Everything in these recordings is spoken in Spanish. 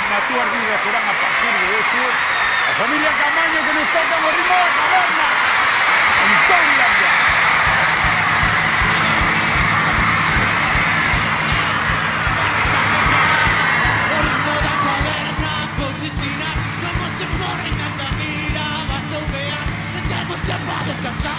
nas túas vidas serán a partir de hoxe a familia Camaño que nos toca o ritmo da caverna. Entón, Laia. O ritmo da caverna, vouche ensinar como se forre en Altamira. Vas a ouvear, non temos tempo a descansar.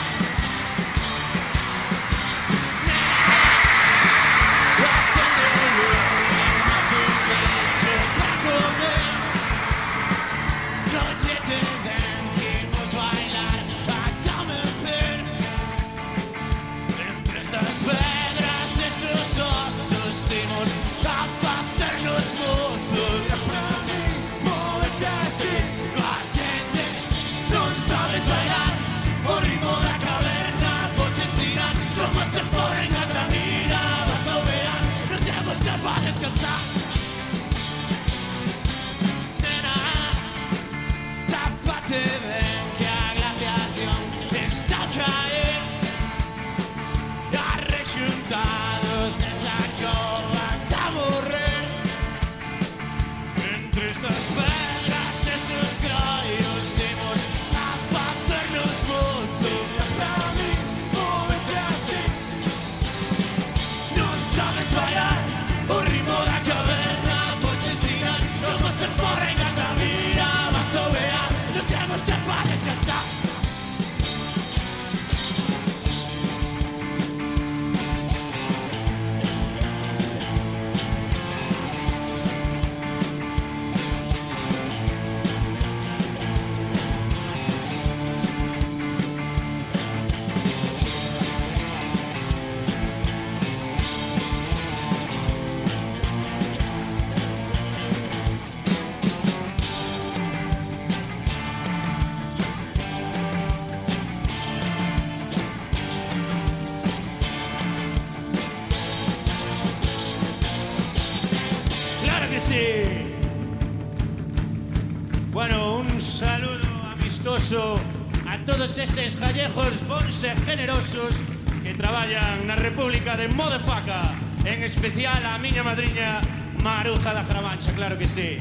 Bueno, un saludo amistoso a todos eses gallejos bons e generosos que traballan na República de Modefaca, en especial a miña madriña Maruja da Carabancha, claro que sí.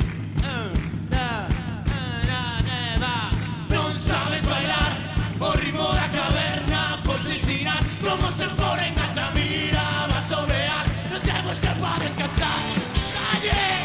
Non sabes bailar o ritmo da caverna, vouche ensinar como se fora en Altamira. Vas a ouvear, non temos tempo a descansar. Calle!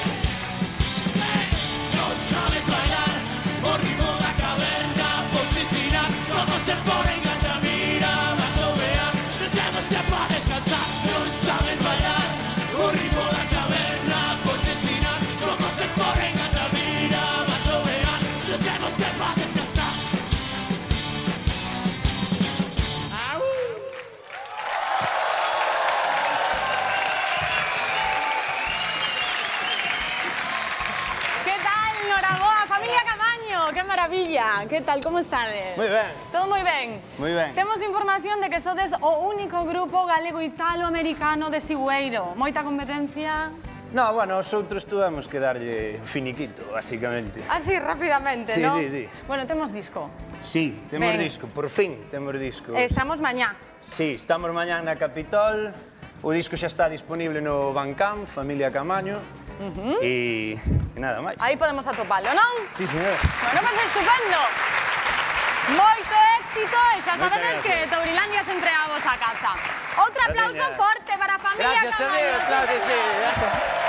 ¡Qué maravilla! ¿Qué tal? ¿Cómo estades? Moi ben. Todo moi ben? Moi ben. Temos información de que sodes o único grupo galego-italo-americano de Sigüeiro. Moita competencia? No, bueno, os outros tuvemos que darlle finiquito, basicamente. Así, rápidamente, sí, ¿no? Sí, sí. Bueno, temos disco. Sí, temos Ben. disco, por fin temos disco. Estamos mañá. Sí, estamos mañá na Capitol, o disco xa está disponible no Bandcamp, Familia Camaño, e nada máis. Aí podemos atopalo, non? Sí, señor. Bueno, pues estupendo. Moito éxito e xa sabedes que Taurilandia sempre a vosa casa. Outro aplauso forte para a familia Gracias, Camaño. amigos, claro que sí.